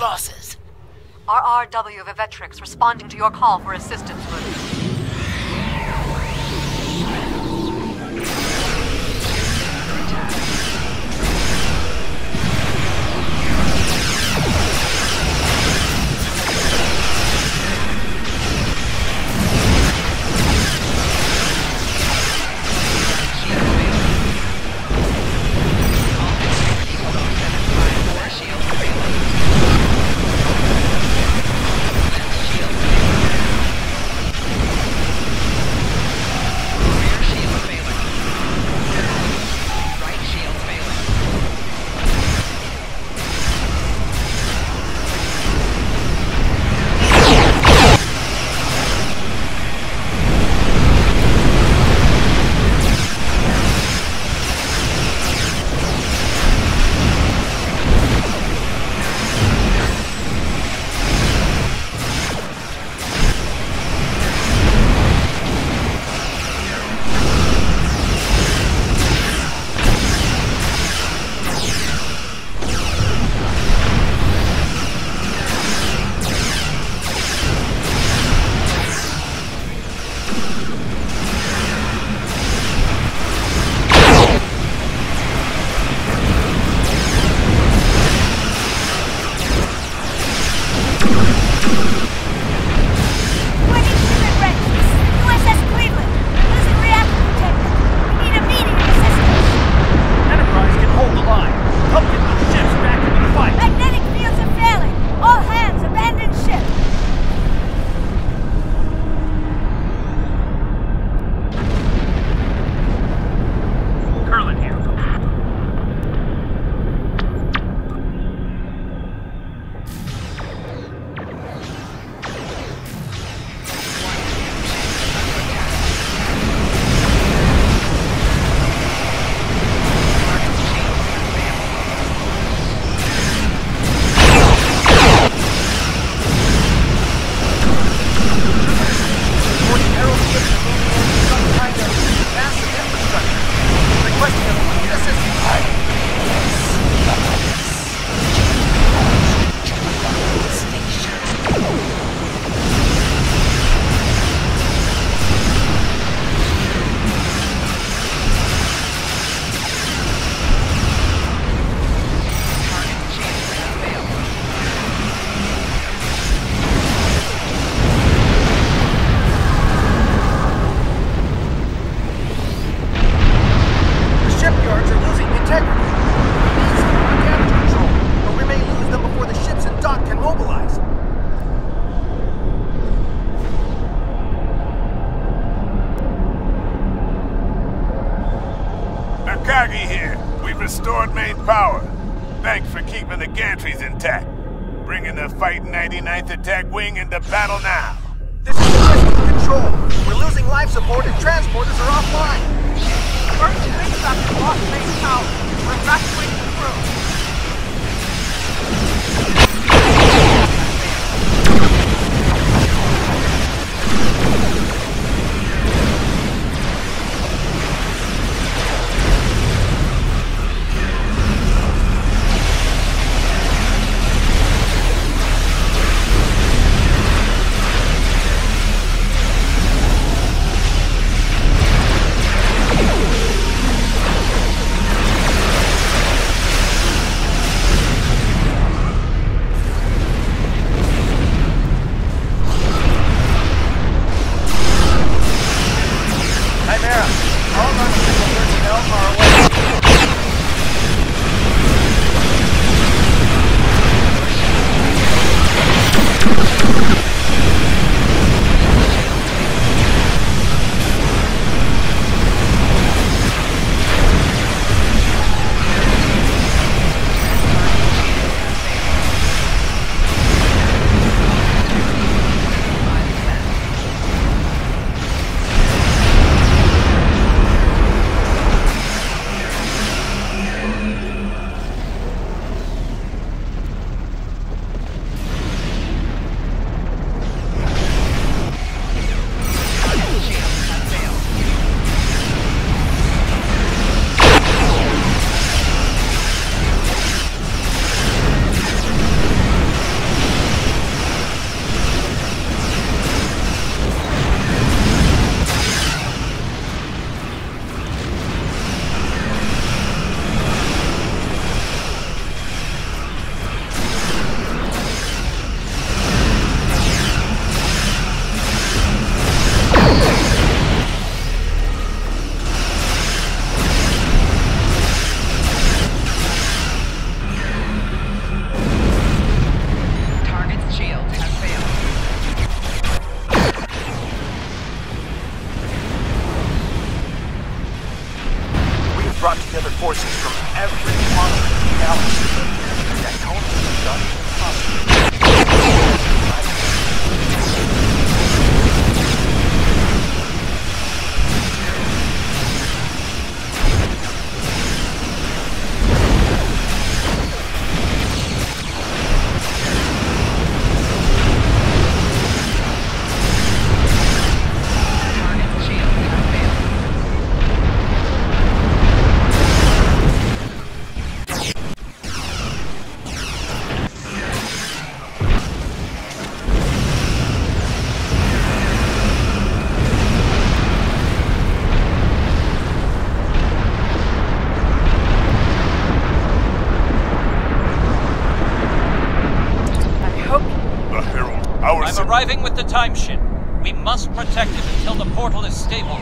losses. RRW of Evetrix responding to your call for assistance, Ruth. Restored main power. Thanks for keeping the gantries intact. Bringing the Fighting 99th Attack Wing into battle now. This is Iconian control. We're losing life support and transporters are offline. First, think about the lost main power. We're evacuating the crew. forces from every corner of the galaxy. The Iconian done the impossible. Arriving with the time ship. We must protect it until the portal is stable.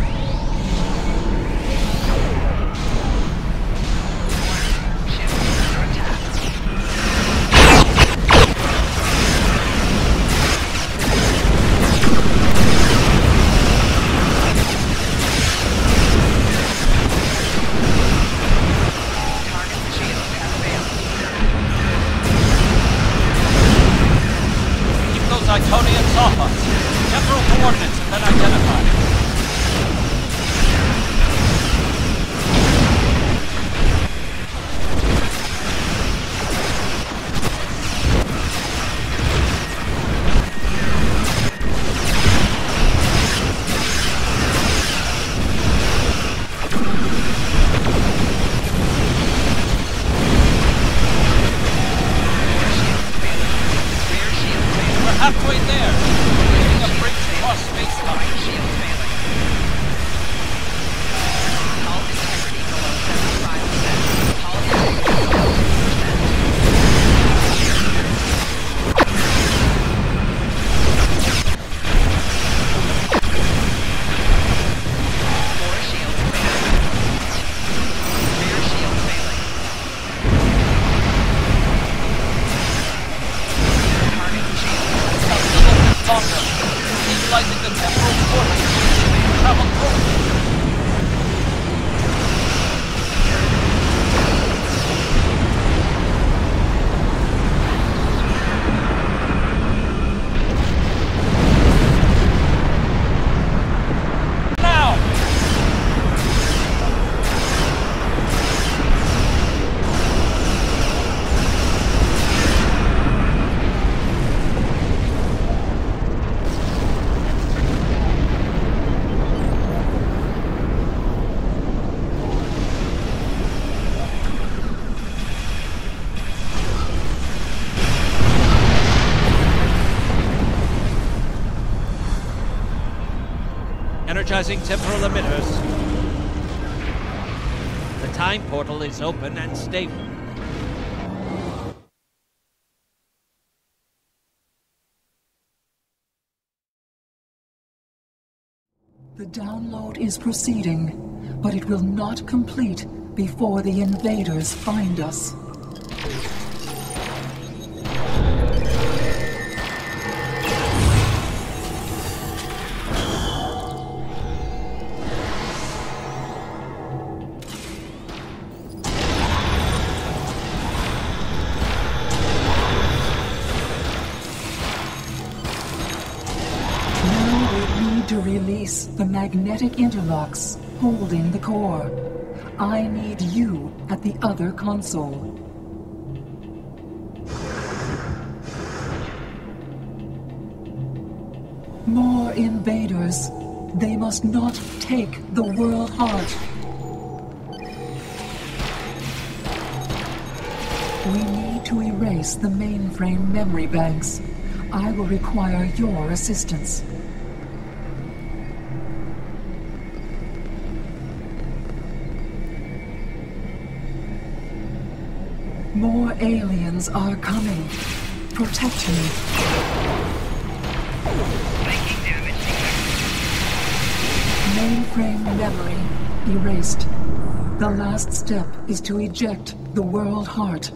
Iconians off us. Temporal coordinates have been identified. Halfway there, creating a bridge across space-time. Shield failing. Hull integrity below 75%. Hull integrity below 50%. Core shield failing. Rear shield failing. Target shield. Longer, utilizing the temporal coordinates, travel through. Energizing temporal emitters. The time portal is open and stable. The download is proceeding, but it will not complete before the invaders find us. To release the magnetic interlocks holding the core. I need you at the other console. More invaders. They must not take the world heart. We need to erase the mainframe memory banks. I will require your assistance. More aliens are coming. Protect me. Making damage. Mainframe memory erased. The last step is to eject the world heart.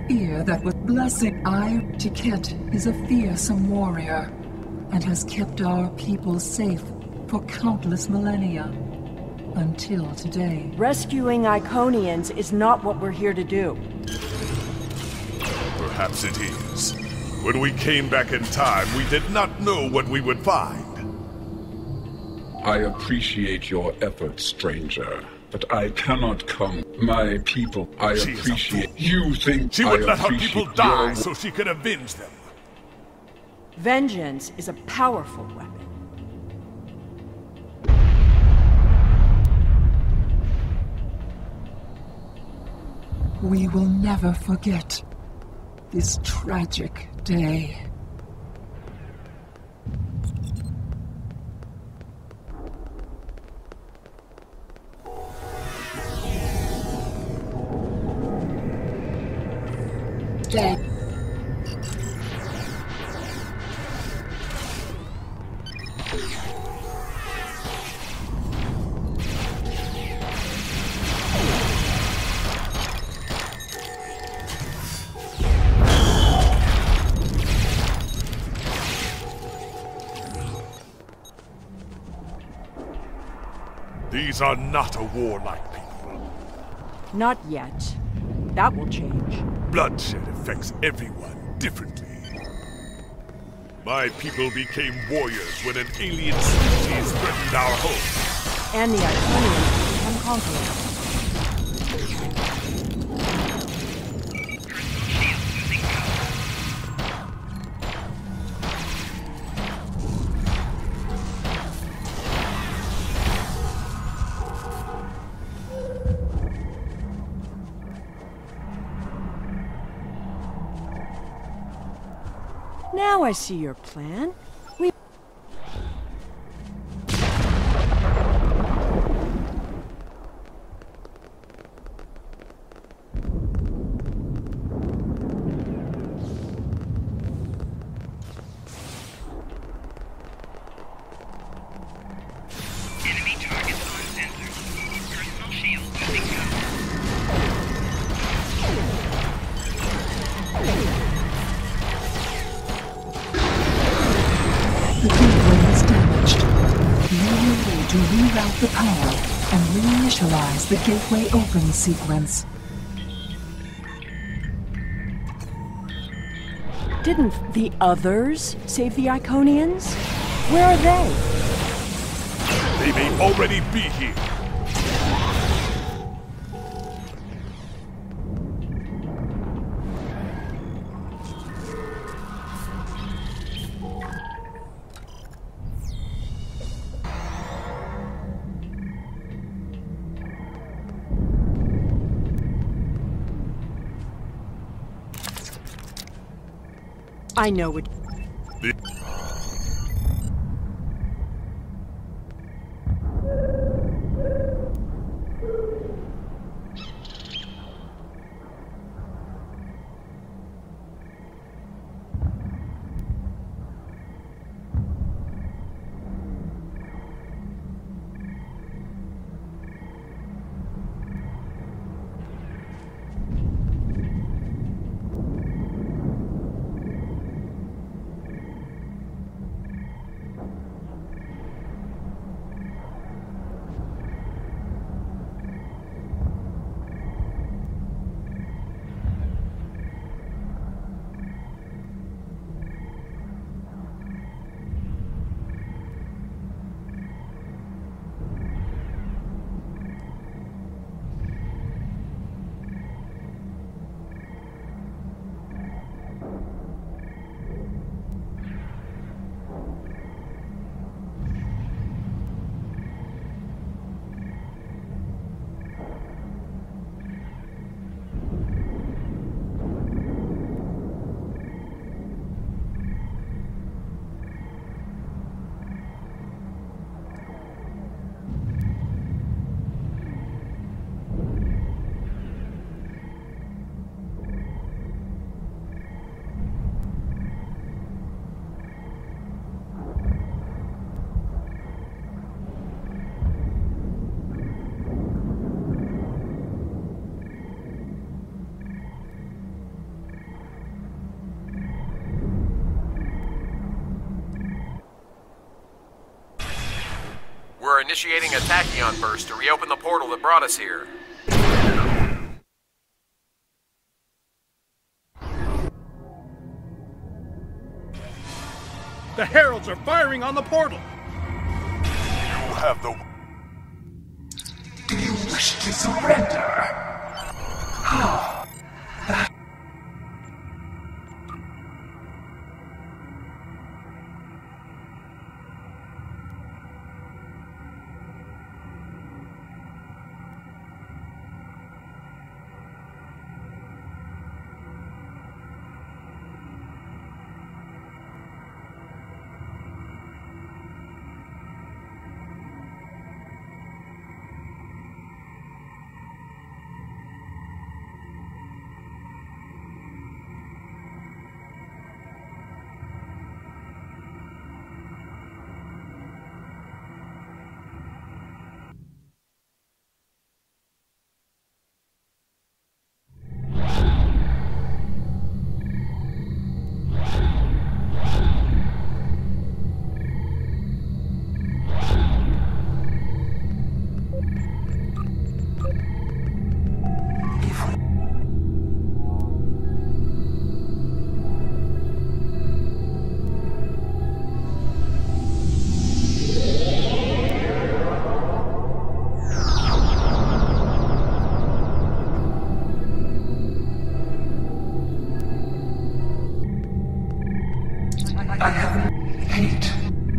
fear that was blessing. Tiket is a fearsome warrior and has kept our people safe for countless millennia. Until today. Rescuing Iconians is not what we're here to do. Perhaps it is. When we came back in time, we did not know what we would find. I appreciate your efforts, stranger, but I cannot come. My people, I appreciate. You think she would let her people die so she could avenge them? Vengeance is a powerful weapon. We will never forget this tragic day. These are not a warlike people. Not yet. That will change. Bloodshed affects everyone differently. My people became warriors when an alien species threatened our home. And the Iconians become conquerors. Now I see your plan. Enemy targets on sensor. Personal shield using cover. The gateway is damaged. You will need to reroute the power and reinitialize the gateway open sequence. Didn't the others save the Iconians? Where are they? They may already be here. I know what... We're initiating a tachyon burst to reopen the portal that brought us here. The Heralds are firing on the portal! You have the... Do you wish to surrender? How? I have hate.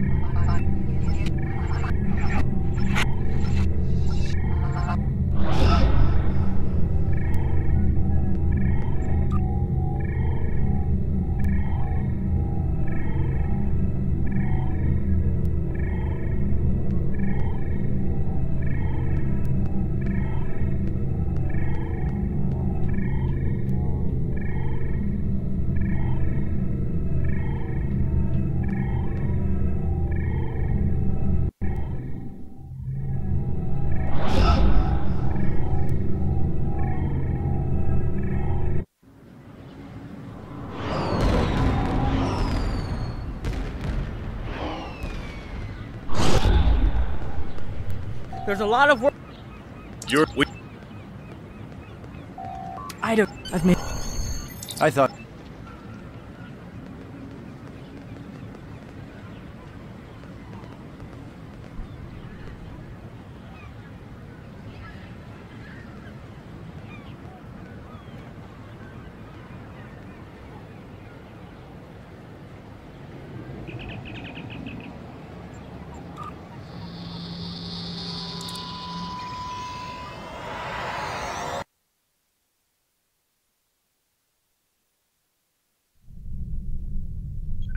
There's a lot of work. I've made. I thought.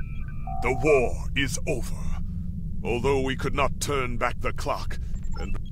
The war is over. Although we could not turn back the clock, and